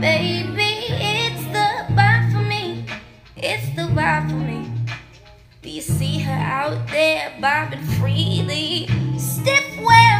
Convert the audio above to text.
Baby, it's the vibe for me. It's the vibe for me. Do you see her out there bobbing freely? Stiff wear